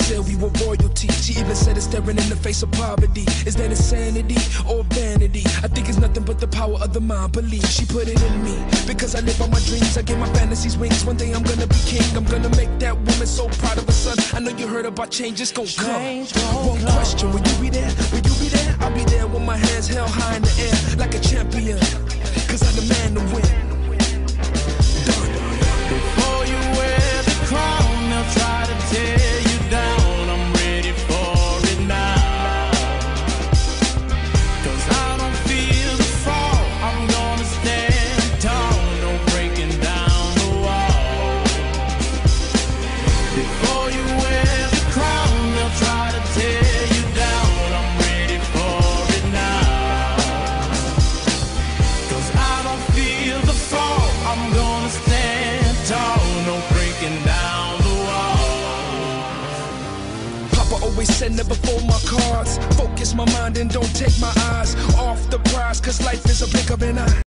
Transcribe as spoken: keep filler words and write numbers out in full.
said we were royalty. She even said it's staring in the face of poverty. Is that insanity or vanity? I think it's nothing but the power of the mind. Believe she put it in me because I live on my dreams. I give my fantasies wings. One day I'm gonna be king. I'm gonna make that woman so proud of her son. I know you heard about change, it's gon' come. One question, will you be there? Will you be there? I'll be there with my hands held high in the air like a champion, cause I'm the man to win. Before you wear the crown, they'll try to tear you down. I'm ready for it now, cause I don't feel the fall. I'm gonna stand tall, no breaking down the wall. Before you wear the crown, they'll try to tear you down. I'm ready for it now, cause I don't feel the fall. I'm gonna stand tall, no breaking down the wall. Papa always said never fold my cards. Focus my mind and don't take my eyes off the prize, cause life is a blink of an eye.